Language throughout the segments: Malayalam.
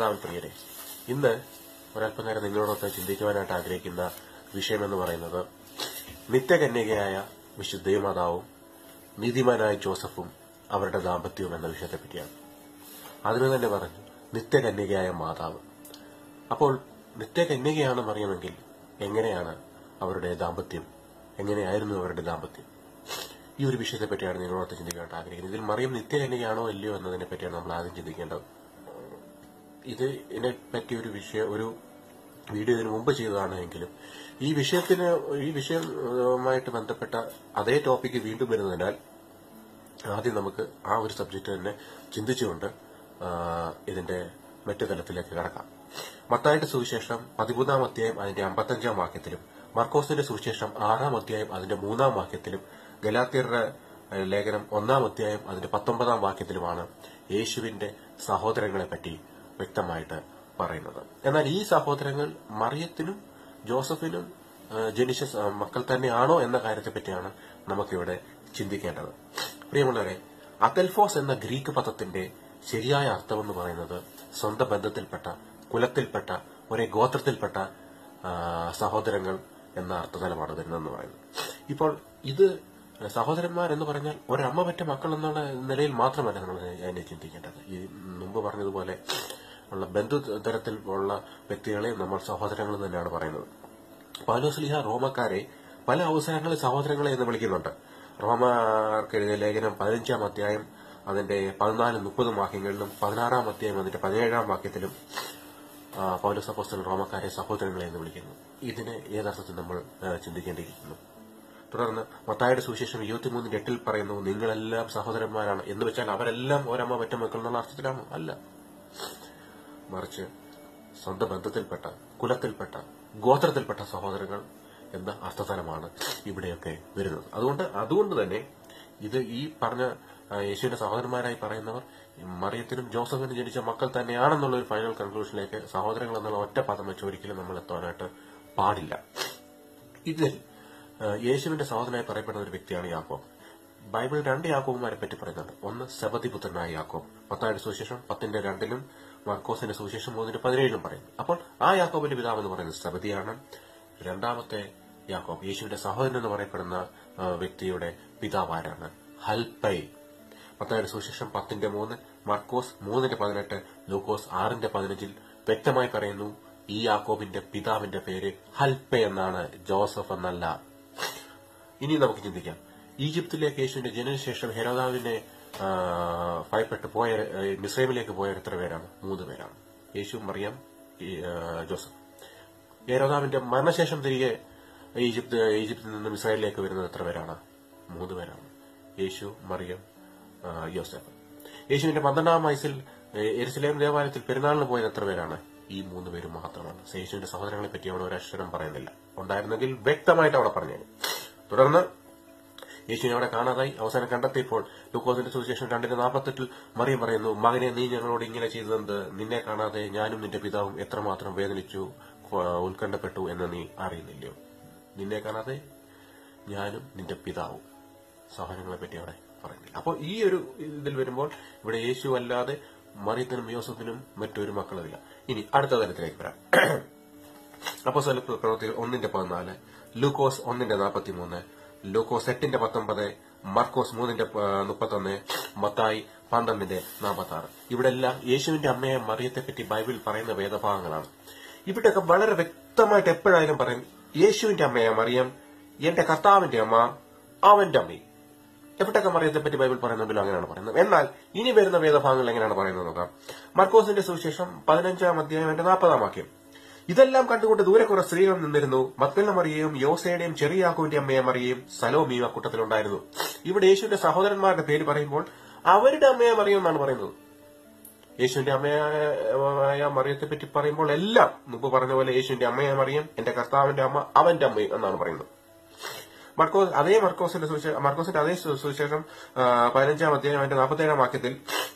കർത്താവിൽ പ്രിയരെ, ഇന്ന് ഒരല്പനേരം നിങ്ങളോടൊത്ത് ചിന്തിക്കുവാനായിട്ട് ആഗ്രഹിക്കുന്ന വിഷയമെന്ന് പറയുന്നത് നിത്യകന്യകയായ വിശുദ്ധ ദൈവമാതാവും നീതിമാനായ ജോസഫും അവരുടെ ദാമ്പത്യവും എന്ന വിഷയത്തെപ്പറ്റിയാണ്. അതിന് തന്നെ പറഞ്ഞു നിത്യകന്യകയായ മാതാവ്. അപ്പോൾ നിത്യകന്യകയാണ് മറിയമെങ്കിൽ എങ്ങനെയാണ് അവരുടെ ദാമ്പത്യം, എങ്ങനെയായിരുന്നു അവരുടെ ദാമ്പത്യം? ഈ ഒരു വിഷയത്തെപ്പറ്റിയാണ് നിങ്ങളോടൊത്ത് ചിന്തിക്കാനായിട്ട് ആഗ്രഹിക്കുന്നത്. ഇതിൽ മറിയം നിത്യകന്യകയാണോ അല്ലയോ എന്നതിനെ പറ്റിയാണ് നമ്മൾ ആദ്യം ചിന്തിക്കേണ്ടത്. ഇതിനെപ്പറ്റി ഒരു വീഡിയോ ഇതിനു മുമ്പ് ചെയ്തതാണ് എങ്കിലും ഈ വിഷയവുമായിട്ട് ബന്ധപ്പെട്ട അതേ ടോപ്പിക്ക് വീണ്ടും വരുന്നതിനാൽ ആദ്യം നമുക്ക് ആ ഒരു സബ്ജക്ട് തന്നെ ചിന്തിച്ചുകൊണ്ട് ഇതിന്റെ മറ്റു തലത്തിലേക്ക് കടക്കാം. മത്തായിയുടെ സുവിശേഷം 13-ാം അധ്യായം അതിന്റെ 55-ാം വാക്യത്തിലും, മർക്കോസിന്റെ സുവിശേഷം 6-ാം അധ്യായം അതിന്റെ 3-ാം വാക്യത്തിലും, ഗലാത്യരുടെ ലേഖനം 1-ാം അധ്യായം അതിന്റെ 19-ാം വാക്യത്തിലുമാണ് യേശുവിന്റെ സഹോദരങ്ങളെപ്പറ്റി വ്യക്തമായിട്ട് പറയുന്നത്. എന്നാൽ ഈ സഹോദരങ്ങൾ മറിയത്തിനും ജോസഫിനും ജനിച്ച മക്കൾ തന്നെയാണോ എന്ന കാര്യത്തെപ്പറ്റിയാണ് നമുക്കിവിടെ ചിന്തിക്കേണ്ടത്. പ്രിയമുള്ളവരെ, അദൽഫോസ് എന്ന ഗ്രീക്ക് പദത്തിന്റെ ശരിയായ അർത്ഥമെന്ന് പറയുന്നത് സ്വന്തം ബന്ധത്തിൽപ്പെട്ട, കുലത്തിൽപ്പെട്ട, ഒരേ ഗോത്രത്തിൽപ്പെട്ട സഹോദരങ്ങൾ എന്ന അർത്ഥതലമാണ് വരുന്നതെന്ന് പറയുന്നത്. ഇപ്പോൾ ഇത് സഹോദരന്മാർ എന്ന് പറഞ്ഞാൽ ഒരമ്മ പറ്റ മക്കൾ എന്നുള്ള നിലയിൽ മാത്രമല്ല നമ്മൾ അതിനെ ചിന്തിക്കേണ്ടത്. ഈ മുമ്പ് പറഞ്ഞതുപോലെ ഉള്ള ബന്ധുതരത്തിൽ ഉള്ള വ്യക്തികളെ നമ്മൾ സഹോദരങ്ങൾ തന്നെയാണ് പറയുന്നത്. പൗലോസ്ലീഹ റോമക്കാരെ പല അവസരങ്ങളിൽ സഹോദരങ്ങളെ എന്ന് വിളിക്കുന്നുണ്ട്. റോമർക്കെഴുതിയ ലേഖനം 15-ാം അധ്യായം അതിന്റെ 14-30 വാക്യങ്ങളിലും 16-ാം അധ്യായം അതിന്റെ 17-ാം വാക്യത്തിലും പൗലോസ് അപ്പോസ്തലൻ റോമക്കാരെ സഹോദരങ്ങളെ എന്ന് വിളിക്കുന്നു. ഇതിന് ഏതർത്ഥത്തിൽ നമ്മൾ ചിന്തിക്കേണ്ടിയിരിക്കുന്നു. തുടർന്ന് മത്തായിയുടെ സുവിശേഷം 23:8 പറയുന്നു, നിങ്ങളെല്ലാം സഹോദരന്മാരാണ് എന്ന് വെച്ചാൽ അവരെല്ലാം ഒരമ്മ പറ്റ മക്കൾ എന്നുള്ള അർത്ഥത്തിലാണ്? അല്ല, മറിച്ച് സ്വന്തം ബന്ധത്തിൽപ്പെട്ട, കുലത്തിൽപ്പെട്ട, ഗോത്രത്തിൽപ്പെട്ട സഹോദരങ്ങൾ എന്ന അർത്ഥതലമാണ് ഇവിടെയൊക്കെ വരുന്നത്. അതുകൊണ്ട് തന്നെ ഇത് ഈ പറഞ്ഞ യേശുവിന്റെ സഹോദരന്മാരായി പറയുന്നവർ മറിയത്തിനും ജോസഫിനും ജനിച്ച മക്കൾ തന്നെയാണെന്നുള്ള ഒരു ഫൈനൽ കൺക്ലൂഷനിലേക്ക് സഹോദരങ്ങൾ എന്നുള്ള ഒറ്റ പദം വെച്ച് ഒരിക്കലും നമ്മൾ എത്താനായിട്ട് പാടില്ല. ഇതിൽ യേശുവിന്റെ സഹോദരനായി പറയപ്പെടുന്ന ഒരു വ്യക്തിയാണ് യാക്കോബ്. ബൈബിൾ 2 യാക്കോബുമാരെ പറ്റി പറയുന്നുണ്ട്. ഒന്ന് സെബദിപുത്രനായ യാക്കോബ്, മത്തായിയുടെ സുവിശേഷം 10:2 മർക്കോസിന്റെ സുവിശേഷം 3:17 പറയുന്നു. അപ്പോൾ ആ യാക്കോബിന്റെ പിതാവ് എന്ന് പറയുന്നത് സെബദിയാണ്. രണ്ടാമത്തെ യാക്കോബ്, യേശുവിന്റെ സഹോദരൻ എന്ന് പറയപ്പെടുന്ന വ്യക്തിയുടെ പിതാവ് ആരാണ്? ഹൽപ്പൈ. മത്തായിയുടെ സുവിശേഷം 10:3, മർക്കോസ് 3:18, ലൂക്കോസ് 6:15 വ്യക്തമായി പറയുന്നു ഈ യാക്കോബിന്റെ പിതാവിന്റെ പേര് ഹൽപ്പൈ എന്നാണ്, ജോസഫ് എന്നല്ല. ഇനി നമുക്ക് ചിന്തിക്കാം, ഈജിപ്തിലേക്ക് യേശുവിന്റെ ജനനശേഷം ഹെരോദാവിനെ ഭയപ്പെട്ട് പോയ മിസ്രൈമിലേക്ക് പോയവർ എത്ര പേരാണ്? 3 പേരാണ്. യേശു, മറിയം, ജോസഫ്. ഹെരോദാവിന്റെ മരണശേഷം തിരികെ ഈജിപ്തിൽ നിന്നും ഇസ്രായേലിലേക്ക് വരുന്നത് എത്ര പേരാണ്? 3 പേരാണ്. യേശു, മറിയം, യോസഫ്. യേശുവിന്റെ 12-ാം വയസ്സിൽ യെരുശലേം ദേവാലയത്തിൽ പെരുന്നാളിന് പോയത് എത്ര പേരാണ്? ഈ 3 പേരും മാത്രമാണ്. യേശുവിന്റെ സഹോദരങ്ങളെ പറ്റി അവിടെ ഒരു അക്ഷരം പറയുന്നില്ല. ഉണ്ടായിരുന്നെങ്കിൽ വ്യക്തമായിട്ട് അവിടെ പറഞ്ഞേനെ. തുടർന്ന് യേശുവിനെ അവിടെ കാണാതായി. അവസാനം കണ്ടെത്തിയപ്പോൾ ലൂക്കോസിന്റെ സുവിശേഷം 2:48 മറിയം പറയുന്നു, മകനെ, നീ ഞങ്ങളോട് ഇങ്ങനെ ചെയ്തതെന്ത്? നിന്നെ കാണാതെ ഞാനും നിന്റെ പിതാവും എത്രമാത്രം വേദനിച്ചു, ഉത്കണ്ഠപ്പെട്ടു എന്ന് നീ അറിയുന്നില്ലയോ? നിന്നെ കാണാതെ ഞാനും നിന്റെ പിതാവും, സഹോദരങ്ങളെ പറ്റി അവിടെ പറയുന്നില്ല. അപ്പോൾ ഈ ഒരു ഇതിൽ വരുമ്പോൾ ഇവിടെ യേശു അല്ലാതെ മറിയത്തിനും യോസഫിനും മറ്റൊരു മക്കളുമില്ല. ഇനി അടുത്ത തലത്തിലേക്ക് വരാം. അപ്പോസ്തല പ്രവൃത്തികൾ 1:14, ലൂക്കോസ് 1:43, ലൂക്കോസ് 8:19, മർക്കോസ് 3:31, മത്തായി 12:46. ഇവിടെ എല്ലാം യേശുവിന്റെ അമ്മയെ മറിയത്തെപ്പറ്റി ബൈബിൾ പറയുന്ന വേദഭാഗങ്ങളാണ്. ഇവിടെയൊക്കെ വളരെ വ്യക്തമായിട്ട് എപ്പോഴായാലും പറയും യേശുവിന്റെ അമ്മയെ മറിയം, എന്റെ കർത്താവിന്റെ അമ്മ, അവന്റെ അമ്മയും. എവിടെയൊക്കെ മറിയത്തെപ്പറ്റി ബൈബിൾ പറയുന്നുണ്ടല്ലോ അങ്ങനെയാണ് പറയുന്നത്. എന്നാൽ ഇനി വരുന്ന വേദഭാഗങ്ങൾ എങ്ങനെയാണ് പറയുന്നത് നോക്കാം. മർക്കോസിന്റെ സുവിശേഷം 15-ാം അധ്യായം 40-ാം വാക്യം, ഇതെല്ലാം കണ്ടുകൊണ്ട് ദൂരെ കുറെ സ്ത്രീകൾ നിന്നിരുന്നു. മഗ്ദലന മറിയയും യോസയുടെയും ചെറിയ യാക്കോബിന്റെ അമ്മയെ മറിയയും സലോമിയും അക്കൂട്ടത്തിലുണ്ടായിരുന്നു. ഇവിടെ യേശുവിന്റെ സഹോദരന്മാരുടെ പേര് പറയുമ്പോൾ അവരുടെ അമ്മയെ മറിയം എന്നാണ് പറയുന്നത്. യേശുവിന്റെ അമ്മയായ മറിയത്തെപ്പറ്റി പറയുമ്പോൾ എല്ലാം മുമ്പ് പറഞ്ഞ പോലെ യേശുവിന്റെ അമ്മയെ മറിയം, എന്റെ കർത്താവിന്റെ അമ്മ, അവന്റെ അമ്മയും എന്നാണ് പറയുന്നത്. മർക്കോസിന്റെ അതേ സുവിശേഷം 15-ാം അധ്യായം 47-ാം വാക്യത്തിൽ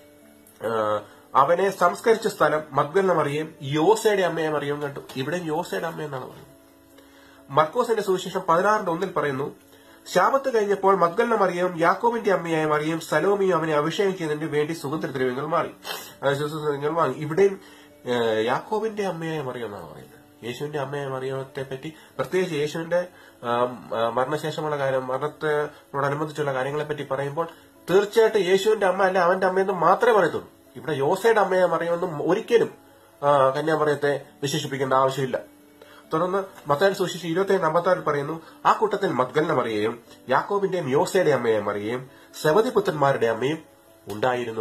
അവനെ സംസ്കരിച്ച സ്ഥലം മഗ്ദലന മറിയയും യോസയുടെ അമ്മയെ മറിയവും കണ്ടു. ഇവിടെ യോസയുടെ അമ്മ എന്നാണ് പറയുന്നത്. മർക്കോസിന്റെ സുവിശേഷം 16:1 പറയുന്നു, ശാബത്ത് കഴിഞ്ഞപ്പോൾ മഗ്ദലന മറിയയും യാക്കോബിന്റെ അമ്മയായ മറിയയും സലോമിയും അവനെ അഭിഷേകം ചെയ്യുന്നതിന് വേണ്ടി സുഗന്ധദ്രവ്യങ്ങൾ വാങ്ങി. ഇവിടെയും യാക്കോബിന്റെ അമ്മയായ മറിയം എന്നാണ് പറയുന്നത്. യേശുവിന്റെ അമ്മയായ മറിയത്തെ പറ്റി പ്രത്യേകിച്ച് യേശുവിന്റെ മരണശേഷമുള്ള കാര്യം, മരണത്തോടനുബന്ധിച്ചുള്ള കാര്യങ്ങളെപ്പറ്റി പറയുമ്പോൾ തീർച്ചയായിട്ടും യേശുവിന്റെ അമ്മ അല്ല അവന്റെ അമ്മയെന്ന് മാത്രമേ പറയത്തുള്ളൂ. ഇവിടെ യോസയുടെ അമ്മയായ മറിയമെന്നും ഒരിക്കലും കന്യാമറിയത്തെ വിശേഷിപ്പിക്കേണ്ട ആവശ്യമില്ല. തുടർന്ന് മത്തായിയുടെ സുവിശേഷം 27:56 പറയുന്നു, ആ കൂട്ടത്തിൽ മഗ്ദലന മറിയയും യാക്കോബിന്റെയും യോസയുടെ അമ്മയായ മറിയയും സെബദി പുത്രന്മാരുടെ അമ്മയും ഉണ്ടായിരുന്നു.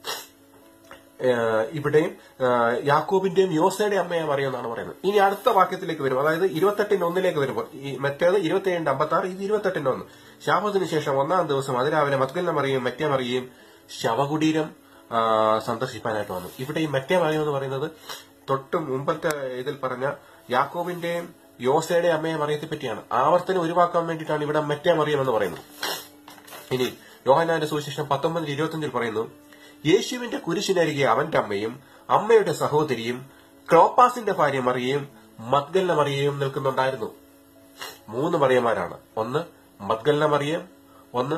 ഇവിടെയും യാക്കോബിന്റെയും യോസയുടെ അമ്മയായ മറിയം എന്നാണ് പറയുന്നത്. ഇനി അടുത്ത വാക്യത്തിലേക്ക് വരും, അതായത് 28:1 വരുമ്പോൾ, മറ്റേത് 27:56, ഇത് 28:1. ശാബത്തിന് ശേഷം 1-ാം ദിവസം അതിരാവിലെ മഗ്ദലന മറിയയും മറ്റേ മറിയയും ശവകുടീരം സന്ദർശിപ്പാനായിട്ട് വന്നു. ഇവിടെ ഈ മറ്റേ മറിയം എന്ന് പറയുന്നത് തൊട്ട് മുമ്പത്തെ ഇതിൽ പറഞ്ഞ യാക്കോബിന്റെയും യോസയുടെ അമ്മയെ മറിയത്തെ പറ്റിയാണ്. ആവർത്തനം ഒഴിവാക്കാൻ വേണ്ടിയിട്ടാണ് ഇവിടെ മറ്റേ മറിയം എന്ന് പറയുന്നത്. ഇനി യോഹന്നാന്റെ സുവിശേഷം 19:25 പറയുന്നു, യേശുവിന്റെ കുരിശിനരികെ അവന്റെ അമ്മയും അമ്മയുടെ സഹോദരിയും ക്ലോപ്പാസിന്റെ ഭാര്യ മറിയയും മഗ്ദലന മറിയയും നിൽക്കുന്നുണ്ടായിരുന്നു. 3 മറിയമാരാണ്. ഒന്ന് മഗ്ദലന മറിയം, ഒന്ന്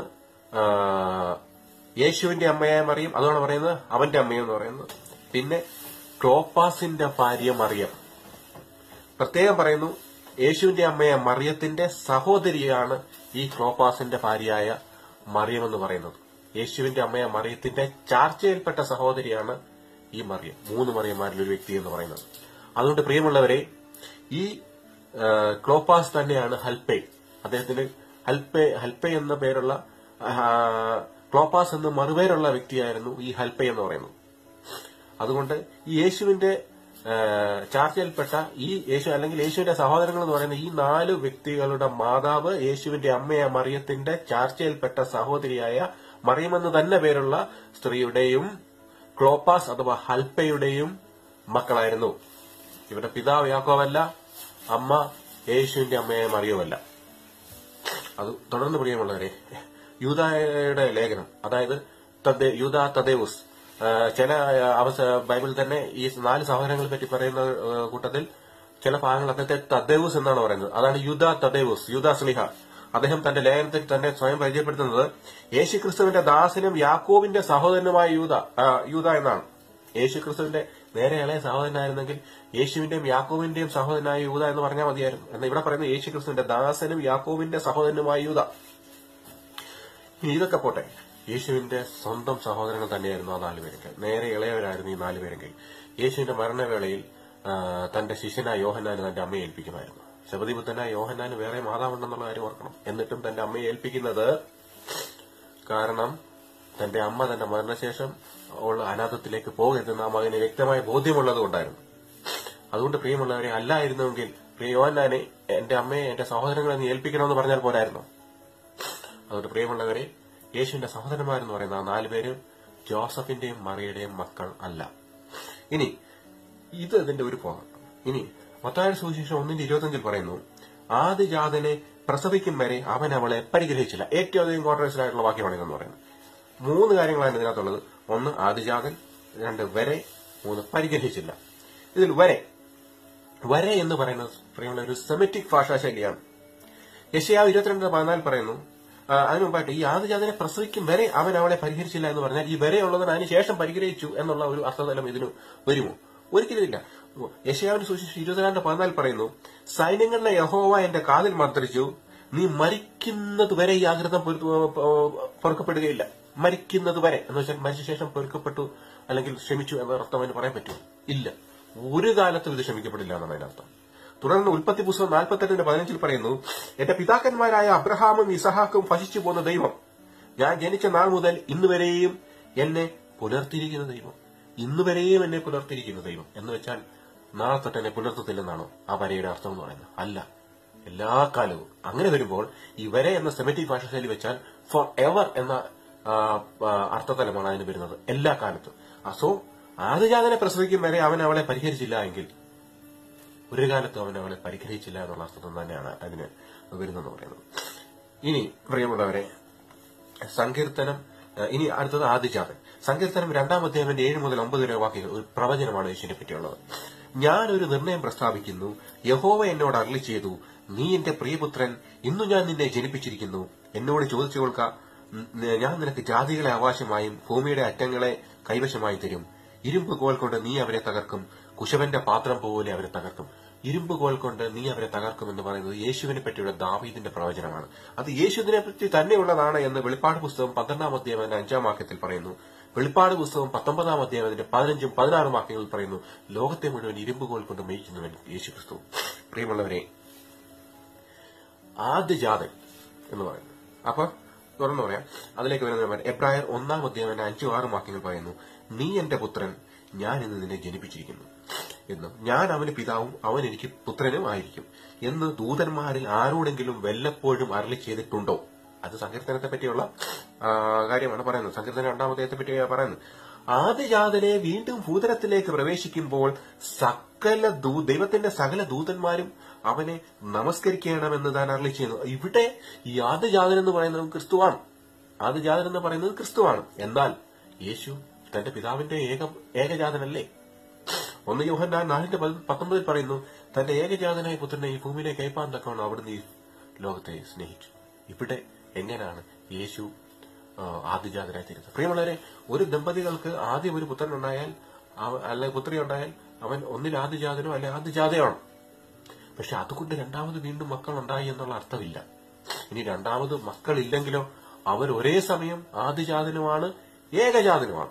യേശുവിന്റെ അമ്മയായ മറിയം, അതാണ് പറയുന്നത് അവന്റെ അമ്മയും എന്ന് പറയുന്നത്. പിന്നെ ക്ലോപ്പാസിന്റെ ഭാര്യ മറിയം. പ്രത്യേകം പറയുന്നു, യേശുവിന്റെ അമ്മയായ മറിയത്തിന്റെ സഹോദരിയാണ് ഈ ക്ലോപ്പാസിന്റെ ഭാര്യയായ മറിയം എന്ന് പറയുന്നത്. യേശുവിന്റെ അമ്മയായ മറിയത്തിന്റെ ചാർച്ചയിൽപ്പെട്ട സഹോദരിയാണ് ഈ മറിയം. 3 മറിയന്മാരിൽ ഒരു വ്യക്തി എന്ന് പറയുന്നത്. അതുകൊണ്ട് പ്രിയമുള്ളവരെ, ഈ ക്ലോപ്പാസ് തന്നെയാണ് ഹൽപ്പേ. അദ്ദേഹത്തിന് ഹൽപ്പേ എന്ന പേരുള്ള, ക്ലോപ്പാസ് എന്ന് മറുപേരുള്ള വ്യക്തിയായിരുന്നു ഈ ഹൽപ്പേ എന്ന് പറയുന്നത്. അതുകൊണ്ട് ഈ യേശുവിന്റെ ചാർച്ചയിൽപ്പെട്ട ഈ യേശു അല്ലെങ്കിൽ യേശുവിന്റെ സഹോദരങ്ങൾ എന്ന് പറയുന്ന ഈ 4 വ്യക്തികളുടെ മാതാവ് യേശുവിന്റെ അമ്മയായ മറിയത്തിന്റെ ചാർച്ചയിൽപ്പെട്ട സഹോദരിയായ മറിയമെന്ന് തന്നെ പേരുള്ള സ്ത്രീയുടെയും ക്ലോപ്പാസ് അഥവാ ഹൽപ്പയുടെയും മക്കളായിരുന്നു. ഇവിടെ പിതാവ് യാക്കോബല്ല, അമ്മ യേശുവിന്റെ അമ്മയായ മറിയുമല്ല. അത് തുടർന്ന് പ്രിയമുള്ളവരെ, യൂദായുടെ ലേഖനം, അതായത് യൂദാ തദേവുസ്, ചില ബൈബിളിൽ തന്നെ ഈ 4 സഹോദരങ്ങളെ പറ്റി പറയുന്ന കൂട്ടത്തിൽ ചില ഭാഗങ്ങൾ അദ്ദേഹത്തെ തദ്ദേവുസ് എന്നാണ് പറയുന്നത്. അതാണ് യൂദാ തദ്ദേവുസ്, യൂദാ സ്ലിഹ. അദ്ദേഹം തന്റെ ലേഖനത്തിൽ തന്നെ സ്വയം പരിചയപ്പെടുത്തുന്നത് യേശുക്രിസ്തുവിന്റെ ദാസനും യാക്കോബിന്റെ സഹോദരനുമായ യൂദ എന്നാണ്. യേശുക്രിസ്തുവിന്റെ നേരെ ഇളയ സഹോദരനായിരുന്നെങ്കിൽ യേശുവിന്റെയും യാക്കോബിന്റെയും സഹോദരനായ യൂദ എന്ന് പറഞ്ഞാൽ മതിയായിരുന്നു. എന്നാൽ ഇവിടെ പറയുന്നത് യേശുക്രിസ്തുവിന്റെ ദാസനും യാക്കോബിന്റെ സഹോദരനുമായ യൂദ. ഇനി ഇതൊക്കെ പോട്ടെ, യേശുവിന്റെ സ്വന്തം സഹോദരങ്ങൾ തന്നെയായിരുന്നു ആ 4 പേരെങ്കിൽ. നേരെ ഇളയവരായിരുന്നു ഈ 4 പേരെങ്കിൽ. യേശുവിന്റെ മരണവേളയിൽ തന്റെ ശിഷ്യനായ യോഹന്നാന് തന്റെ അമ്മയെ ഏൽപ്പിക്കുമായിരുന്നു. ശബദിപുത്രനായ യോഹന്നാന് വേറെ മാതാവുണ്ടെന്നുള്ള കാര്യം ഓർക്കണം. എന്നിട്ടും തന്റെ അമ്മയെ ഏൽപ്പിക്കുന്നത് കാരണം തന്റെ അമ്മ തന്റെ മരണശേഷം ഉള്ള അനാഥത്തിലേക്ക് പോകരുതെന്ന് ആ മകന് വ്യക്തമായ ബോധ്യമുള്ളത് കൊണ്ടായിരുന്നു. അതുകൊണ്ട് പ്രിയമുള്ളവരെ, അല്ലായിരുന്നുവെങ്കിൽ യോഹന്നാനെ എന്റെ അമ്മയെ എന്റെ സഹോദരങ്ങളെ നീ ഏൽപ്പിക്കണമെന്ന് പറഞ്ഞാൽ പോരായിരുന്നു. അതുകൊണ്ട് പ്രിയമുള്ളവരെ, യേശുവിന്റെ സഹോദരന്മാരെന്ന് പറയുന്ന ആ 4 പേരും ജോസഫിന്റെയും മറിയയുടെയും മക്കൾ അല്ല. ഇനി ഇത് ഇതിന്റെ ഒരു പോകാം. ഇനി മത്തായിയുടെ സുവിശേഷം 1:25 പറയുന്നു, ആദിജാതനെ പ്രസവിക്കും വരെ അവൻ അവളെ പരിഗ്രഹിച്ചില്ല. ഏറ്റവും അധികം കോൺട്രവേഴ്സ്യൽ ആയിട്ടുള്ള വാക്യമാണ് ഇതെന്ന് പറയുന്നത്. 3 കാര്യങ്ങളാണ് ഇതിനകത്തുള്ളത്. 1 ആദിജാതൻ, 2 വരെ, 3 പരിഗ്രഹിച്ചില്ല. ഇതിൽ വരെ എന്ന് പറയുന്നത് പ്രിയമുള്ള ഒരു സെമിറ്റിക് ഭാഷാശൈലിയാണ്. യെശയ്യാവ് 22:14 പറയുന്നു, അതിനു മുമ്പായിട്ട് ഈ ആദിജാതനെ പ്രസവിക്കും വരെ അവൻ അവളെ പരിഹരിച്ചില്ല എന്ന് പറഞ്ഞാൽ ഈ വരെ ഉള്ളതിന് അതിനുശേഷം പരിഗ്രഹിച്ചു എന്നുള്ള ഒരു അർത്ഥതലം ഇതിന് വരുമോ? ഒരിക്കലുമില്ല. യെശയ്യാവിന്റെ സുവിശേഷം 22:14 പറയുന്നു, സൈന്യങ്ങളിലെ യഹോവ എന്റെ കാതിൽ മന്ത്രിച്ചു, നീ മരിക്കുന്നത് വരെ ഈ ആഗ്രഹം പൊറുക്കപ്പെടുകയില്ല. മരിക്കുന്നത് വരെ എന്ന് വെച്ചാൽ മരിച്ച ശേഷം പൊറുക്കപ്പെട്ടു അല്ലെങ്കിൽ ക്ഷമിച്ചു എന്ന അർത്ഥം അതിന് പറയാൻ പറ്റുമോ? ഇല്ല, ഒരു കാലത്തും ഇത് ക്ഷമിക്കപ്പെടില്ല എന്നാണ് അതിനർത്ഥം. തുടർന്ന് ഉൽപ്പത്തി പുസ്തകം 48:15 പറയുന്നു, എന്റെ പിതാക്കന്മാരായ അബ്രഹാമും ഇസഹാക്കും ഭജിച്ചു പോന്ന ദൈവം, ഞാൻ ജനിച്ച നാൾ മുതൽ ഇന്നുവരെയും എന്നെ പുലർത്തിയിരിക്കുന്ന ദൈവം. ഇന്നുവരെയും എന്നെ പുലർത്തിയിരിക്കുന്ന ദൈവം എന്ന് വെച്ചാൽ നാളെ തൊട്ട് എന്നെ പുലർത്തത്തില്ലെന്നാണോ ആ വരയുടെ അർത്ഥം എന്ന് പറയുന്നത്? അല്ല, എല്ലാ കാലവും. അങ്ങനെ വരുമ്പോൾ ഈ വരെ എന്ന സെമിറ്റിക് ഭാഷശൈലി വെച്ചാൽ ഫോർ എവർ എന്ന അർത്ഥതലമാണ് അതിന് വരുന്നത്, എല്ലാ കാലത്തും. സോ ആദിജാതനെ പ്രസവിക്കും വരെ അവൻ അവളെ പരിഹരിച്ചില്ല എങ്കിൽ ഒരു കാലത്തും അവൻ അവളെ പരിഹരിച്ചില്ല എന്നുള്ള അർത്ഥം തന്നെയാണ് അതിന് വരുന്നതെന്ന് പറയുന്നത്. ഇനി പ്രിയമുള്ളവരെ, സങ്കീർത്തനം, ഇനി അടുത്തത് ആദിജാതൻ. സങ്കീർത്തനം 2-ാം അധ്യായം 7 മുതൽ 9 വരെ വാക്യങ്ങൾ ഒരു പ്രവചനമാണ് യേശുവിനെ പറ്റിയുള്ളത്. ഞാനൊരു നിർണയം പ്രസ്താവിക്കുന്നു, യഹോവ എന്നോട് അരുളി ചെയ്തു, നീ എന്റെ പ്രിയപുത്രൻ, ഇന്നു ഞാൻ നിന്നെ ജനിപ്പിച്ചിരിക്കുന്നു. എന്നോട് ചോദിച്ചു കൊള്ളുക, ഞാൻ നിനക്ക് ജാതികളെ അവകാശമായും ഭൂമിയുടെ അറ്റങ്ങളെ കൈവശമായി തരും. ഇരുമ്പ് കോൽ കൊണ്ട് നീ അവരെ തകർക്കും, കുശവന്റെ പാത്രം പോലെ അവരെ തകർക്കും. ഇരുമ്പുകോൽ കൊണ്ട് നീ അവരെ തകർക്കുമെന്ന് പറയുന്നത് യേശുവിനെ പറ്റിയുള്ള ദാവീദിന്റെ പ്രവചനമാണ്. അത് യേശുവിനെ പറ്റി തന്നെയുള്ളതാണ് എന്ന് വെളിപ്പാട് പുസ്തകം 12-ാം അധ്യായം 5-ാം വാക്യത്തിൽ പറയുന്നു. വെളിപ്പാട് പുസ്തകം 19-ാം അധ്യായം 15-ഉം 16-ഉം വാക്യങ്ങളിൽ പറയുന്നു, ലോകത്തെ മുഴുവൻ ഇരുമ്പുകോൽ കൊണ്ട് മേയിക്കുന്നവൻ യേശു ക്രിസ്തു. പ്രിയമുള്ളവരെ, ആദ്യജാതൻ എന്ന് പറയുന്നത്, അപ്പൊ തുറന്നു പറയാം, അതിലേക്ക് വരുന്ന എബ്രായർ 1-ാം അധ്യായം 5-ഉം 6-ഉം വാക്യങ്ങൾ പറയുന്നു, നീ എന്റെ പുത്രൻ, ഞാൻ ഇന്ന് നിന്നെ ജനിപ്പിച്ചിരിക്കുന്നു എന്നും ഞാൻ അവന് പിതാവും അവൻ എനിക്ക് പുത്രനും ആയിരിക്കും എന്ന് ദൂതന്മാരിൽ ആരോടെങ്കിലും വല്ലപ്പോഴും അരുളി ചെയ്തിട്ടുണ്ടോ? അത് സങ്കീർത്തനത്തെ പറ്റിയുള്ള കാര്യമാണ് പറയുന്നത്. സങ്കീർത്തനം 2-ാം അധ്യായത്തെ പറ്റി പറയുന്നത്. ആദ്യജാതനെ വീണ്ടും ഭൂതലത്തിലേക്ക് പ്രവേശിക്കുമ്പോൾ ദൈവത്തിന്റെ സകല ദൂതന്മാരും അവനെ നമസ്കരിക്കണമെന്ന് താൻ അരുളി ചെയ്യുന്നു. ഇവിടെ ഈ ആദ്യജാതൻ എന്ന് പറയുന്നത് ക്രിസ്തുവാണ്. ആദ്യജാതൻ എന്ന് പറയുന്നത് ക്രിസ്തുവാണ്. എന്നാൽ യേശു തന്റെ പിതാവിന്റെ ഏകജാതനല്ലേ? 1 യോഹന്നാൻ 4:19 പറയുന്നു, തന്റെ ഏകജാതനായ പുത്രനെ ഈ ഭൂമിയിലേക്ക് അയപ്പാൻ തക്കവണ്ണം അവിടുന്ന് ഈ ലോകത്തെ സ്നേഹിച്ചു. ഇവിടെ എങ്ങനെയാണ് യേശു ആദ്യജാതനായി തീരുന്നത്? പ്രിയമുള്ളവരെ, ഒരു ദമ്പതികൾക്ക് ആദ്യം ഒരു പുത്രൻ ഉണ്ടായാൽ അല്ലെ പുത്രി ഉണ്ടായാൽ അവൻ ഒന്നിൽ ആദ്യജാതനോ അല്ലെ ആദ്യജാതയാണ്. പക്ഷെ അതുകൊണ്ട് രണ്ടാമത് വീണ്ടും മക്കൾ ഉണ്ടായി എന്നുള്ള അർത്ഥമില്ല. ഇനി രണ്ടാമത് മക്കളില്ലെങ്കിലോ അവർ ഒരേ സമയം ആദ്യജാതനുമാണ് ഏകജാതനുമാണ്.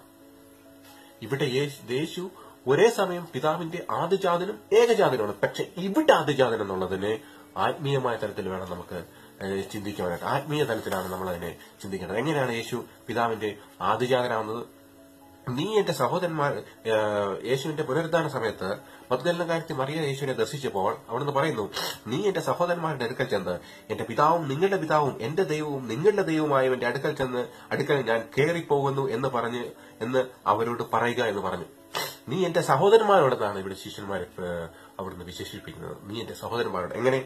ഇവിടെ യേശു ഒരേ സമയം പിതാവിന്റെ ആദ്യജാതനും ഏകജാതനുമാണ്. പക്ഷെ ഇവിടെ ആദ്യജാതൻ എന്നുള്ളതിന് ആത്മീയമായ തലത്തിൽ വേണം നമുക്ക് ചിന്തിക്കാനായിട്ട്. ആത്മീയ തലത്തിലാണ് നമ്മൾ അതിനെ ചിന്തിക്കേണ്ടത്. എങ്ങനെയാണ് യേശു പിതാവിന്റെ ആദ്യജാതനാവുന്നത്? നീ എന്റെ സഹോദരന്മാർ, യേശുവിന്റെ പുനരുദ്ധാന സമയത്ത് മഗ്ദലക്കാരത്തി മറിയ യേശുവിനെ ദർശിച്ചപ്പോൾ അവിടുന്ന് പറയുന്നു, നീ എന്റെ സഹോദരന്മാരുടെ അടുക്കൽ ചെന്ന് എന്റെ പിതാവും നിങ്ങളുടെ പിതാവും എന്റെ ദൈവവും നിങ്ങളുടെ ദൈവവുമായവന്റെ അടുക്കൽ ഞാൻ കയറിപ്പോകുന്നു എന്ന് അവരോട് പറയുക എന്ന് പറഞ്ഞു. നീ എന്റെ സഹോദരന്മാരോടെന്നാണ് ഇവിടെ ശിഷ്യന്മാരെ അവിടുന്ന് വിശേഷിപ്പിക്കുന്നത്. നീ എന്റെ സഹോദരന്മാരോട്. എങ്ങനെ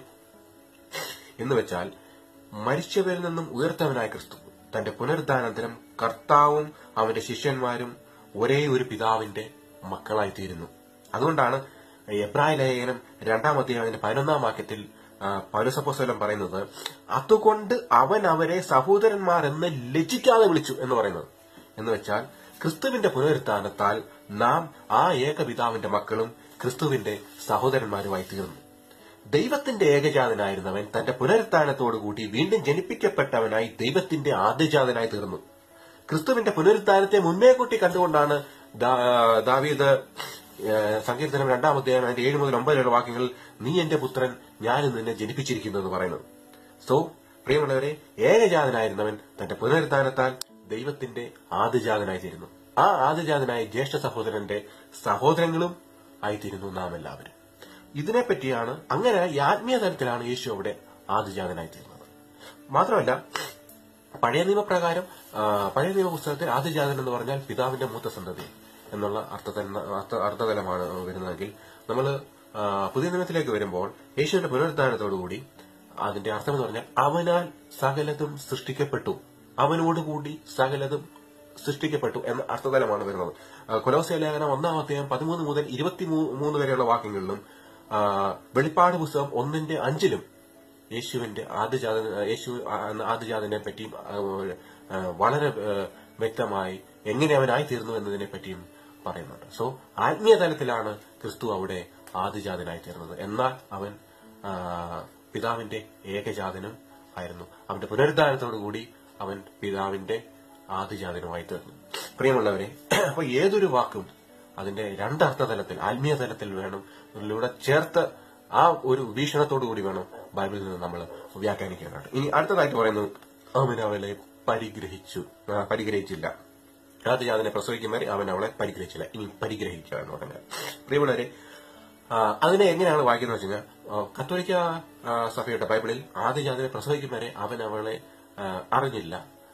എന്ന് വെച്ചാൽ, മരിച്ചവരിൽ നിന്നും ഉയർത്തവനായ ക്രിസ്തു തന്റെ പുനരുദ്ധാനന്തരം കർത്താവും അവന്റെ ശിഷ്യന്മാരും ഒരേ ഒരു പിതാവിന്റെ മക്കളായി തീരുന്നു. അതുകൊണ്ടാണ് എബ്രായ ലേഖനം 2-ാം അധ്യായം 11-ാം വാക്യത്തിൽ പൗലോസ് അപ്പോസ്തലൻ പറയുന്നത്, അതുകൊണ്ട് അവൻ അവരെ സഹോദരന്മാർ എന്ന് ലജ്ജിക്കാതെ വിളിച്ചു എന്ന് പറയുന്നത്. എന്ന് വെച്ചാൽ, ക്രിസ്തുവിന്റെ പുനരുദ്ധാനത്താൽ നാം ആ ഏകപിതാവിന്റെ മക്കളും ക്രിസ്തുവിന്റെ സഹോദരന്മാരുമായി തീർന്നു. ദൈവത്തിന്റെ ഏകജാതനായിരുന്നവൻ തന്റെ പുനരുത്ഥാനത്തോടുകൂടി വീണ്ടും ജനിപ്പിക്കപ്പെട്ടവനായി ദൈവത്തിന്റെ ആദ്യജാതനായി തീർന്നു. ക്രിസ്തുവിന്റെ പുനരുത്ഥാനത്തെ മുന്നേ കൂട്ടി കണ്ടുകൊണ്ടാണ് ദാവീദ് സങ്കീർത്തനം 2-ാം അധ്യായം 7 മുതൽ 9 വരെ വാക്യങ്ങളിൽ നീ എന്റെ പുത്രൻ, ഞാൻ നിന്നെ ജനിപ്പിച്ചിരിക്കുന്നു എന്ന് പറയുന്നത്. സോ പ്രിയമുള്ളവരെ, ഏകജാതനായിരുന്നവൻ തന്റെ പുനരുത്ഥാനത്താൽ ദൈവത്തിന്റെ ആദ്യജാതനായി തീരുന്നു. ആ ആദ്യജാതനായ ജ്യേഷ്ഠ സഹോദരന്റെ സഹോദരങ്ങളും ആയിത്തീരുന്നു നാം എല്ലാവരും. ഇതിനെപ്പറ്റിയാണ്, അങ്ങനെ ഈ ആത്മീയ തലത്തിലാണ് യേശു അവിടെ ആദ്യജാതനായി തീർന്നത്. മാത്രമല്ല, പഴയ നിയമപ്രകാരം പഴയ നിയമ പുസ്തകത്തിൽ ആദ്യജാതൻ എന്ന് പറഞ്ഞാൽ പിതാവിന്റെ മൂത്ത സന്തതി എന്നുള്ള അർത്ഥതലമാണ് വരുന്നതെങ്കിൽ, നമ്മൾ പുതിയ നിയമത്തിലേക്ക് വരുമ്പോൾ യേശുവിന്റെ പുനരുദ്ധാനത്തോടുകൂടി അതിന്റെ അർത്ഥം എന്ന് പറഞ്ഞാൽ അവനാൽ സകലതും സൃഷ്ടിക്കപ്പെട്ടു, അവനോടുകൂടി സകലതും സൃഷ്ടിക്കപ്പെട്ടു എന്ന അർത്ഥതലമാണ് വരുന്നത്. കൊലോസ്യ ലേഖനം 1-ാം അധ്യായം 13 മുതൽ 23 വരെയുള്ള വാക്യങ്ങളിലും വെളിപ്പാട് പുസ്തകം 1:5 യേശുവിന്റെ ആദ്യജാതനെ പറ്റിയും വളരെ വ്യക്തമായി എങ്ങനെ അവനായി തീർന്നു എന്നതിനെ പറ്റിയും പറയുന്നുണ്ട്. സോ ആത്മീയ തലത്തിലാണ് ക്രിസ്തു അവിടെ ആദ്യജാതനായി തീർന്നത്. എന്നാൽ അവൻ പിതാവിന്റെ ഏകജാതനും ആയിരുന്നു. അവന്റെ പുനരുദ്ധാനത്തോടുകൂടി അവൻ പിതാവിന്റെ ആദ്യജാതനുമായി തീർന്നു. പ്രിയമുള്ളവരെ, അപ്പൊ ഏതൊരു വാക്കും അതിന്റെ രണ്ടർത്ഥതലത്തിൽ, ആത്മീയ തലത്തിൽ വേണം ഇതിലൂടെ ചേർത്ത് ആ ഒരു വീക്ഷണത്തോടുകൂടി വേണം ബൈബിളിൽ നിന്ന് നമ്മൾ വ്യാഖ്യാനിക്കാനായിട്ട്. ഇനി അടുത്തതായിട്ട് പറയുന്നത്, അവൻ അവളെ പരിഗ്രഹിച്ചില്ല. ആദ്യജാതനെ പ്രസവിക്കും വരെ അവൻ അവളെ പരിഗ്രഹിച്ചില്ല. ഇനി പരിഗ്രഹിക്കുക എന്ന് പറഞ്ഞാൽ, പ്രിയമുള്ളവരെ, അതിനെ എങ്ങനെയാണ് വായിക്കുന്നത് വെച്ച് കഴിഞ്ഞാൽ, കത്തോലിക്ക സഭയുടെ ബൈബിളിൽ ആദ്യജാതനെ പ്രസവിക്കും വരെ അവൻ അവളെ അറിഞ്ഞില്ല,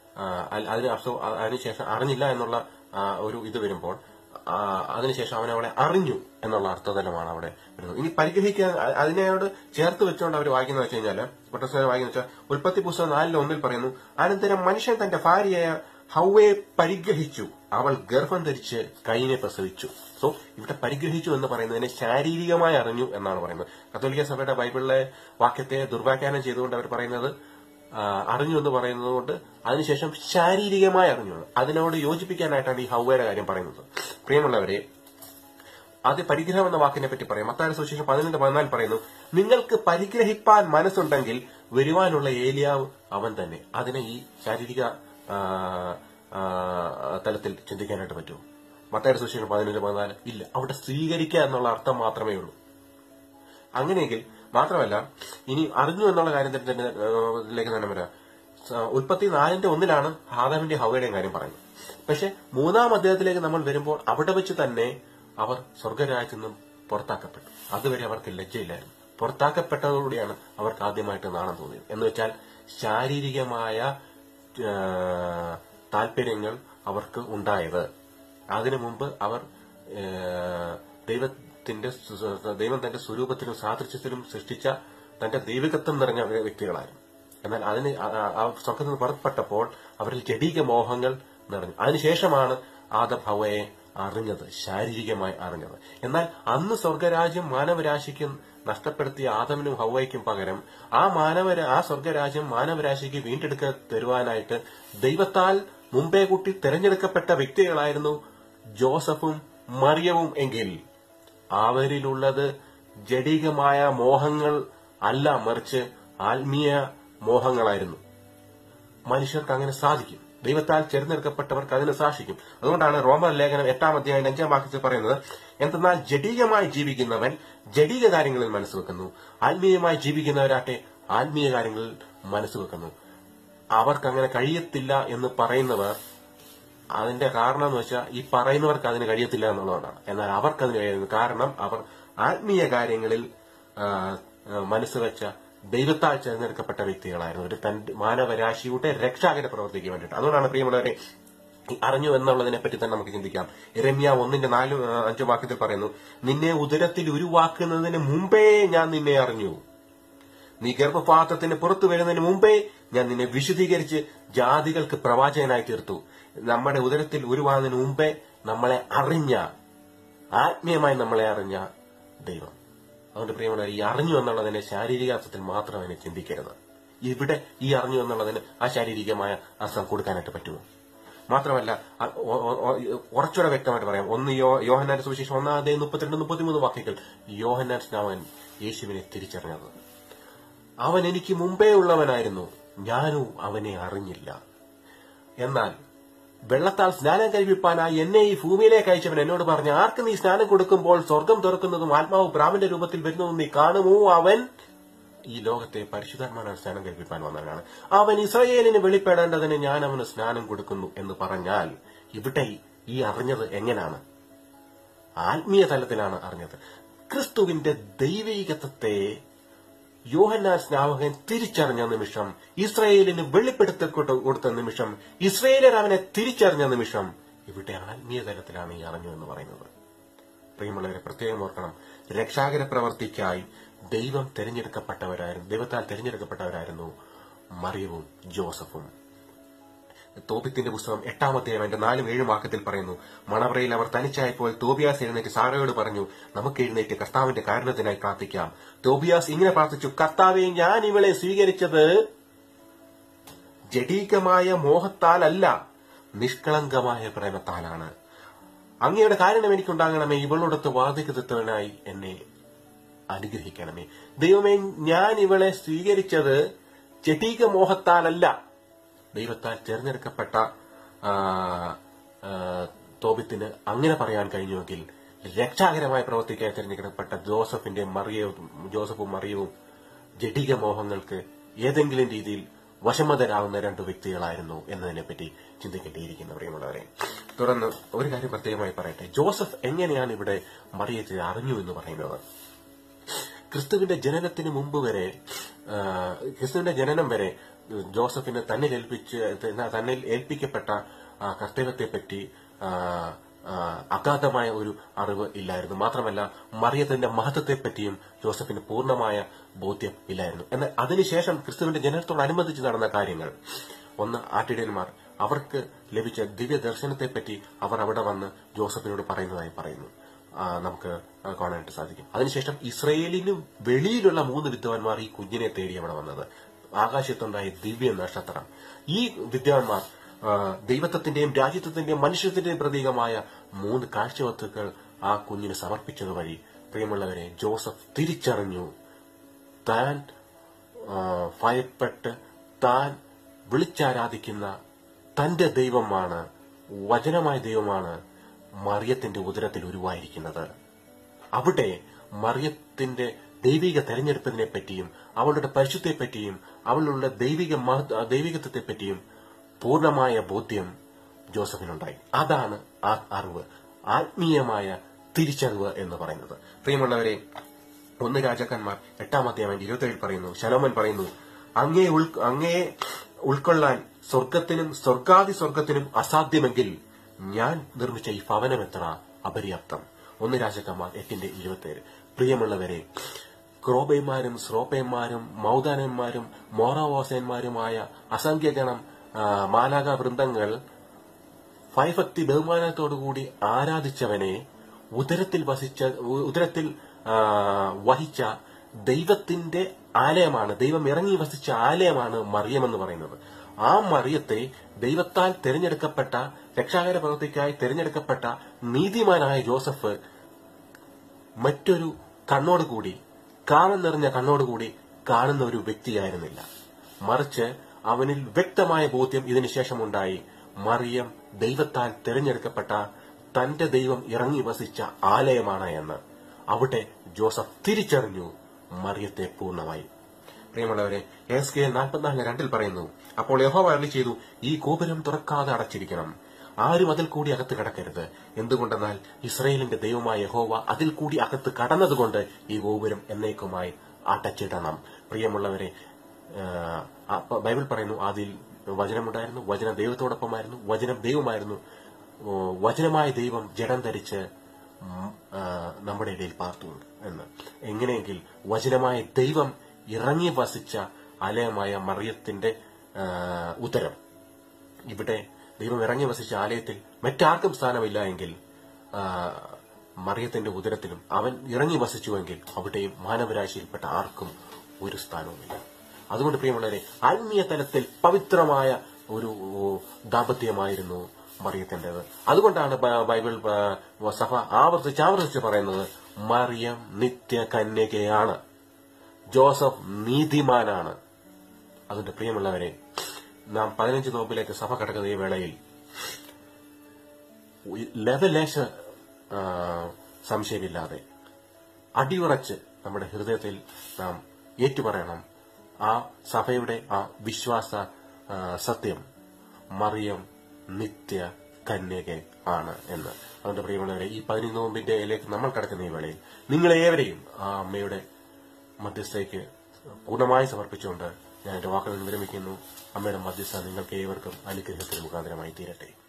അതിനുശേഷം അറിഞ്ഞില്ല എന്നുള്ള ഒരു ഇത് വരുമ്പോൾ അതിനുശേഷം അവൻ അവളെ അറിഞ്ഞു എന്നുള്ള അർത്ഥതലമാണ് അവിടെ വരുന്നത്. ഇനി പരിഗ്രഹിക്കാൻ അതിനോട് ചേർത്ത് വെച്ചുകൊണ്ട് അവർ വായിക്കുന്നത് വെച്ച് കഴിഞ്ഞാൽ, വായിക്കുന്ന വെച്ചാൽ ഉൽപ്പത്തി പുസ്തകം 4:1 പറയുന്നു, അനന്തരം മനുഷ്യൻ തന്റെ ഭാര്യയായ ഹവ്വയെ പരിഗ്രഹിച്ചു, അവൾ ഗർഭം ധരിച്ച് കൈയിനെ പ്രസവിച്ചു. സോ ഇവിടെ പരിഗ്രഹിച്ചു എന്ന് പറയുന്നതിനെ ശാരീരികമായി അറിഞ്ഞു എന്നാണ് പറയുന്നത്. കത്തോലിക്ക സഭയുടെ ബൈബിളിലെ വാക്യത്തെ ദുർവ്യാഖ്യാനം ചെയ്തുകൊണ്ട് അവർ പറയുന്നത് അറിഞ്ഞു എന്ന് പറയുന്നത് കൊണ്ട് അതിനുശേഷം ശാരീരികമായി അറിഞ്ഞു, അതിനോട് യോജിപ്പിക്കാനായിട്ടാണ് ഈ ഹവ്വയുടെ കാര്യം പറയുന്നത്. പ്രിയമുള്ളവരെ, ആദ്യ പരിഗ്രഹം എന്ന വാക്കിനെ പറ്റി പറയാം. മത്തായിയുടെ സുവിശേഷം 11:14 പറയുന്നു, നിങ്ങൾക്ക് പരിഗ്രഹിപ്പാൻ മനസ്സുണ്ടെങ്കിൽ വരുവാനുള്ള ഏലിയാവ് അവൻ തന്നെ. അതിനെ ഈ ശാരീരിക തലത്തിൽ ചിന്തിക്കാനായിട്ട് പറ്റുമോ? മത്തായിയുടെ സുവിശേഷം 11:14 ഇല്ല. അവിടെ സ്വീകരിക്കുക എന്നുള്ള അർത്ഥം മാത്രമേ ഉള്ളൂ. അങ്ങനെയെങ്കിൽ മാത്രമല്ല, ഇനി അറിഞ്ഞു എന്നുള്ള കാര്യത്തിലേക്ക് തന്നെ വരാം. ഉൽപ്പത്തി 4:1 ആദാമിന്റെ ഹവ്വയുടെയും കാര്യം പറയുന്നത്. പക്ഷെ 3-ാം അധ്യായത്തിലേക്ക് നമ്മൾ വരുമ്പോൾ അവിടെ വെച്ച് തന്നെ അവർ സ്വർഗരാജ്യത്തിൽ നിന്നും പുറത്താക്കപ്പെട്ടു. അതുവരെ അവർക്ക് ലജ്ജയില്ലായിരുന്നു. പുറത്താക്കപ്പെട്ടതോടുകൂടിയാണ് അവർക്ക് ആദ്യമായിട്ട് നാണം തോന്നിയത്. എന്ന് വെച്ചാൽ ശാരീരികമായ താല്പര്യങ്ങൾ അവർക്ക് ഉണ്ടായത്. അതിനു മുമ്പ് അവർ ദൈവം തന്റെ സ്വരൂപത്തിലും സാദൃശ്യത്തിലും സൃഷ്ടിച്ച തന്റെ ദൈവികത്വം നിറഞ്ഞ വ്യക്തികളായിരുന്നു. എന്നാൽ അതിന് സ്വർഗത്തിൽ നിന്ന് പുറപ്പെട്ടപ്പോൾ അവരിൽ ജഡീക മോഹങ്ങൾ നിറഞ്ഞു. അതിനുശേഷമാണ് ആദം ഹവ്വയെ അറിഞ്ഞത്, ശാരീരികമായി അറിഞ്ഞത്. എന്നാൽ അന്ന് സ്വർഗരാജ്യം മാനവരാശിക്ക് നഷ്ടപ്പെടുത്തിയ ആദമിനും ഹവ്വയ്ക്കും പകരം ആ സ്വർഗരാജ്യം മാനവരാശിക്ക് വീണ്ടെടുക്ക തരുവാനായിട്ട് ദൈവത്താൽ മുമ്പേ കൂട്ടി തെരഞ്ഞെടുക്കപ്പെട്ട വ്യക്തികളായിരുന്നു ജോസഫും മറിയവും. എങ്കിൽ അവരിലുള്ളത് ജഡികമായ മോഹങ്ങൾ അല്ല, മറിച്ച് ആത്മീയ മോഹങ്ങളായിരുന്നു. മനുഷ്യർക്ക് അങ്ങനെ സാധിക്കും. ദൈവത്താൽ തെരഞ്ഞെടുക്കപ്പെട്ടവർക്ക് അതിന് സാധിക്കും. അതുകൊണ്ടാണ് റോമർ ലേഖനം 8-ാം അധ്യായം 5-ാം വാക്യത്തിൽ പറയുന്നത്, എന്തെന്നാൽ ജഡീകമായി ജീവിക്കുന്നവൻ ജഡീക കാര്യങ്ങളിൽ മനസ്സുവെക്കുന്നു, ആത്മീയമായി ജീവിക്കുന്നവരാട്ടെ ആത്മീയ കാര്യങ്ങളിൽ മനസ്സുവെക്കുന്നു. അവർക്ക് അങ്ങനെ കഴിയത്തില്ല എന്ന് പറയുന്നവർ, അതിന്റെ കാരണം എന്ന് വെച്ചാൽ ഈ പറയുന്നവർക്ക് അതിന് കഴിയത്തില്ല എന്നുള്ളതാണ്. എന്നാൽ അവർക്കതിന് കഴിയുന്നു. കാരണം അവർ ആത്മീയ കാര്യങ്ങളിൽ മനസ്സുവെച്ച ദൈവത്താൽ തിരഞ്ഞെടുക്കപ്പെട്ട വ്യക്തികളായിരുന്നു. ഒരു മാനവരാശിയുടെ രക്ഷാകര പ്രവർത്തിക്ക് വേണ്ടിയിട്ട്. അതുകൊണ്ടാണ് പ്രിയമുള്ളവരെ അറിഞ്ഞു എന്നുള്ളതിനെ പറ്റി തന്നെ നമുക്ക് ചിന്തിക്കാം. യിരെമ്യാ 1:4-5 വാക്യത്തിൽ പറയുന്നു, നിന്നെ ഉദരത്തിൽ ഉരുവാക്കുന്നതിന് മുമ്പേ ഞാൻ നിന്നെ അറിഞ്ഞു, നീ ഗർഭപാത്രത്തിന് പുറത്തു വരുന്നതിന് മുമ്പേ ഞാൻ നിന്നെ വിശുദ്ധീകരിച്ച് ജാതികൾക്ക് പ്രവാചകനായി തീർത്തു. നമ്മുടെ ഉദരത്തിൽ ഉരുവാകുന്നതിന് മുമ്പേ നമ്മളെ അറിഞ്ഞ, ആത്മീയമായി നമ്മളെ അറിഞ്ഞ ദൈവം. അതുകൊണ്ട് പ്രിയമുള്ളവർ, ഈ അറിഞ്ഞു എന്നുള്ളതിനെ ശാരീരിക അർത്ഥത്തിൽ മാത്രം അതിനെ ചിന്തിക്കരുത്. ഇവിടെ ഈ അറിഞ്ഞു എന്നുള്ളതിന് ആ ശാരീരികമായ അർത്ഥം കൊടുക്കാനായിട്ട് പറ്റുമോ? മാത്രമല്ല, കുറച്ചുകൂടെ വ്യക്തമായിട്ട് പറയാം. 1 യോഹന്നാന്റെ സുവിശേഷം 1:32-33 വാക്യങ്ങൾ. യോഹന്നാൻ സ്നാപകൻ യേശുവിനെ തിരിച്ചറിഞ്ഞത്, അവൻ എനിക്ക് മുമ്പേ ഉള്ളവനായിരുന്നു, ഞാനും അവനെ അറിഞ്ഞില്ല. എന്നാൽ വെള്ളത്താൽ സ്നാനം കഴിപ്പിപ്പാനായി എന്നെ ഈ ഭൂമിയിലേക്ക് അയച്ചവൻ എന്നോട് പറഞ്ഞു, ആർക്ക് നീ സ്നാനം കൊടുക്കുമ്പോൾ സ്വർഗം തുറക്കുന്നതും ആത്മാവ് പ്രാവിന്റെ രൂപത്തിൽ വരുന്നതും നീ കാണുമോ? അവൻ ഈ ലോകത്തെ പരിശുദ്ധാത്മാവിനാൽ സ്നാനം കഴിപ്പിക്കാൻ വന്നവനാണ്. അവൻ ഇസ്രായേലിന് വെളിപ്പെടേണ്ടതിന് ഞാൻ അവന് സ്നാനം കൊടുക്കുന്നു എന്ന് പറഞ്ഞാൽ, ഇവിടെ ഈ അറിഞ്ഞത് എങ്ങനെയാണ്? ആത്മീയ തലത്തിലാണ് അറിഞ്ഞത്. ക്രിസ്തുവിന്റെ ദൈവീകത്വത്തെ യോഹന്നാൻ സ്നാപകൻ തിരിച്ചറിഞ്ഞ നിമിഷം, ഇസ്രായേലിന് വെളിപ്പെടുത്തി കൊടുത്ത നിമിഷം, ഇസ്രായേലർ അവനെ തിരിച്ചറിഞ്ഞ നിമിഷം, ഇവിടെ ആത്മീയ തലത്തിലാണ് ഈ അറിഞ്ഞു എന്ന് പറയുന്നത്. പ്രിയമുള്ളവരെ, പ്രത്യേകം ഓർക്കണം, രക്ഷാകര പ്രവർത്തിക്കായി ദൈവത്താൽ തിരഞ്ഞെടുക്കപ്പെട്ടവരായിരുന്നു മറിയവും ജോസഫും. തോബിത്തിന്റെ പുസ്തകം 8-ാം അധ്യായം 4-7 വാക്യത്തിൽ പറയുന്നു, മണവറയിൽ അവർ തനിച്ചായപ്പോൾ തോബിയാസ് എഴുന്നേറ്റ് സാറയോട് പറഞ്ഞു, നമുക്ക് എഴുന്നേറ്റ് കർത്താവിന്റെ കാരണത്തിനായി പ്രാർത്ഥിക്കാം. തോബിയാസ് ഇങ്ങനെ പ്രാർത്ഥിച്ചു, കർത്താവെ, ഞാൻ ഇവളെ സ്വീകരിച്ചത് ജഡീകമായ മോഹത്താലല്ല, നിഷ്കളങ്കമായ പ്രേമത്താലാണ്. അങ്ങയുടെ കാരണം എനിക്കുണ്ടാകണമേ, ഇവളോടൊത്ത് വാദികതത്വനായി എന്നെ അനുഗ്രഹിക്കണമേ. ദൈവമേ, ഞാൻ ഇവളെ സ്വീകരിച്ചത് ജഡീക മോഹത്താലല്ല. ദൈവത്താൽ തിരഞ്ഞെടുക്കപ്പെട്ട തോബിത്തിന് അങ്ങനെ പറയാൻ കഴിഞ്ഞുവെങ്കിൽ, രക്ഷാകരമായ പ്രവർത്തിക്കായി തിരഞ്ഞെടുക്കപ്പെട്ട ജോസഫും മറിയവും ജഡീക മോഹങ്ങൾക്ക് ഏതെങ്കിലും രീതിയിൽ വശമതരാകുന്ന 2 വ്യക്തികളായിരുന്നു എന്നതിനെപ്പറ്റി ചിന്തിക്കേണ്ടിയിരിക്കുന്നു പ്രിയമുള്ളവരെ. തുടർന്ന് ഒരു കാര്യം പ്രത്യേകമായി പറയട്ടെ. ജോസഫ് എങ്ങനെയാണ് ഇവിടെ മറിയത്തെ അറിഞ്ഞു എന്ന് പറയുന്നത്? ക്രിസ്തുവിന്റെ ജനനം വരെ ജോസഫിന് തന്നിൽ ഏൽപ്പിക്കപ്പെട്ട കർത്തവ്യത്തെപ്പറ്റി അഗാധമായ ഒരു അറിവ് ഇല്ലായിരുന്നു. മാത്രമല്ല, മറിയത്തിന്റെ മഹത്വത്തെപ്പറ്റിയും ജോസഫിന് പൂർണ്ണമായ ബോധ്യം ഇല്ലായിരുന്നു. എന്നാൽ അതിനുശേഷം ക്രിസ്തുവിന്റെ ജനനത്തോടനുബന്ധിച്ച് നടന്ന കാര്യങ്ങൾ, ഒന്ന്, ആട്ടിടയന്മാർ അവർക്ക് ലഭിച്ച ദിവ്യ ദർശനത്തെപ്പറ്റി അവർ അവിടെ വന്ന് ജോസഫിനോട് പറയുന്നതായി പറയുന്നു, നമുക്ക് കാണാനായിട്ട് സാധിക്കും. അതിനുശേഷം ഇസ്രയേലിനും വെളിയിലുള്ള 3 വിദ്വാൻമാർ ഈ കുഞ്ഞിനെ തേടി അവിടെ വന്നത്. ആകാശത്തുണ്ടായ ദിവ്യ നക്ഷത്രം. ഈ വിദ്വാൻമാർ ദൈവത്വത്തിന്റെയും രാജ്യത്വത്തിന്റെയും മനുഷ്യത്വത്തിന്റെയും പ്രതീകമായ 3 കാഴ്ചവസ്തുക്കൾ ആ കുഞ്ഞിന് സമർപ്പിച്ചത് വഴി പ്രിയമുള്ളവരെ ജോസഫ് തിരിച്ചറിഞ്ഞു താൻ ഭയപ്പെട്ട് താൻ വിളിച്ചാരാധിക്കുന്ന തന്റെ ദൈവമാണ്, വചനമായ ദൈവമാണ് മറിയത്തിന്റെ ഉദരത്തിൽ ഉരുവായിരിക്കുന്നത്. അവിടെ മറിയത്തിന്റെ ദൈവിക തെരഞ്ഞെടുപ്പിനെ പറ്റിയും അവളുടെ പരിശുദ്ധത്തെപ്പറ്റിയും അവളുടെ ദൈവികത്വത്തെപ്പറ്റിയും പൂർണ്ണമായ ബോധ്യം ജോസഫിനുണ്ടായി. അതാണ് ആ അറിവ്, ആത്മീയമായ തിരിച്ചറിവ് എന്ന് പറയുന്നത്. പ്രിയമുള്ളവരെ, 1 രാജാക്കന്മാർ 8-ാം അധ്യായം 27 പറയുന്നു, ശലോമോൻ പറയുന്നു, അങ്ങയെ ഉൾക്കൊള്ളാൻ സ്വർഗത്തിനും സ്വർഗാതിസ്വർഗത്തിനും അസാധ്യമെങ്കിൽ ഞാൻ നിർമ്മിച്ച ഈ ഭവനം എത്ര അപര്യാപ്തം. 1 രാജാക്കന്മാർ 8:27. പ്രിയമുള്ളവരെ, ക്രോബന്മാരും ശ്രോപ്പന്മാരും മൗദാനന്മാരും മോറാവോസന്മാരുമായ അസംഖ്യഗണം മാലാക വൃന്ദങ്ങൾ ഭയഭക്തി ബഹുമാനത്തോടുകൂടി ആരാധിച്ചവനെ ഉദരത്തിൽ വഹിച്ച ദൈവത്തിന്റെ ആലയമാണ്, ദൈവം ഇറങ്ങി വസിച്ച ആലയമാണ് മറിയമെന്ന് പറയുന്നത്. ആ മറിയത്തെ ദൈവത്താൽ തിരഞ്ഞെടുക്കപ്പെട്ട, രക്ഷാകര പ്രവൃത്തിക്കായി തിരഞ്ഞെടുക്കപ്പെട്ട നീതിമാനായ ജോസഫ് മറ്റൊരു കണ്ണോടുകൂടി, കാമം നിറഞ്ഞ കണ്ണോടുകൂടി കാണുന്ന ഒരു വ്യക്തിയായിരുന്നില്ല. മറിച്ച് അവനിൽ വ്യക്തമായ ബോധ്യം ഇതിനുശേഷം ഉണ്ടായി. മറിയം ദൈവത്താൽ തിരഞ്ഞെടുക്കപ്പെട്ട തന്റെ ദൈവം ഇറങ്ങി വസിച്ച ആലയമാണ് എന്ന്. അവിടെ ജോസഫ് തിരിച്ചറിഞ്ഞു മറിയത്തെ പൂർണ്ണമായി. പ്രിയമുള്ളവരെ, എസ്കേൽ 44:2 പറയുന്നു, അപ്പോൾ യഹോവ അരുളി ചെയ്തു, ഈ ഗോപുരം തുറക്കാതെ അടച്ചിരിക്കണം, ആരും അതിൽ കൂടി അകത്ത് കടക്കരുത്. എന്തുകൊണ്ടെന്നാൽ ഇസ്രായേലിന്റെ ദൈവമായ യഹോവ അതിൽ കൂടി അകത്ത് കടന്നതുകൊണ്ട് ഈ ഗോപുരം എന്നേക്കുമായി അടച്ചിടണം. പ്രിയമുള്ളവരെ, ബൈബിൾ പറയുന്നു, അതിൽ വചനമുണ്ടായിരുന്നു, വചനം ദൈവത്തോടൊപ്പമായിരുന്നു, വചനം ദൈവമായിരുന്നു, വചനമായ ദൈവം ജഡം ധരിച്ച് നമ്മുടെ ഇടയിൽ പാർത്തു എന്ന്. എങ്ങനെയെങ്കിൽ വചനമായ ദൈവം ഇറങ്ങി വസിച്ച ആലയമായ മറിയത്തിന്റെ ഉദരം, ഇവിടെ ദൈവം ഇറങ്ങി വസിച്ച ആലയത്തിൽ മറ്റാർക്കും സ്ഥാനമില്ല എങ്കിൽ മറിയത്തിന്റെ ഉദരത്തിലും അവൻ ഇറങ്ങി വസിച്ചുവെങ്കിൽ അവിടെയും മാനവരാശിയിൽപ്പെട്ട ആർക്കും ഒരു സ്ഥാനവുമില്ല. അതുകൊണ്ട് പ്രിയമുള്ളവരെ, ആത്മീയ തലത്തിൽ പവിത്രമായ ഒരു ദാമ്പത്യമായിരുന്നു മറിയത്തിന്റേത്. അതുകൊണ്ടാണ് ബൈബിൾ സഭ ആവർത്തിച്ച് പറയുന്നത്, മറിയം നിത്യ കന്യകയാണ്, ജോസഫ് നീതിമാനാണ്. അതുകൊണ്ട് പ്രിയമുള്ളവരെ, നാം 15 നോമ്പിലേക്ക് സഭ കടക്കുന്ന ഈ വേളയിൽ ലെവലേശ സംശയമില്ലാതെ അടിയുറച്ച് നമ്മുടെ ഹൃദയത്തിൽ നാം ഏറ്റുപറയണം, ആ സഭയുടെ ആ വിശ്വാസ സത്യം, മറിയം നിത്യ കന്യക ആണ് എന്ന്. അതുകൊണ്ട് പ്രിയമുള്ളവരെ, ഈ 15 നോമ്പിന്റെയിലേക്ക് നമ്മൾ കടക്കുന്ന ഈ വേളയിൽ നിങ്ങളേവരെയും ആ അമ്മയുടെ മധ്യസ്ഥയ്ക്ക് പൂർണ്ണമായി സമർപ്പിച്ചുകൊണ്ട് ഞാൻ എന്റെ വാക്കുകൾ വിരമിക്കുന്നു. അമ്മയുടെ മധ്യസ്ഥ നിങ്ങൾക്ക് ഏവർക്കും അനുഗ്രഹത്തിന് മുഖാന്തരമായി തീരട്ടെ.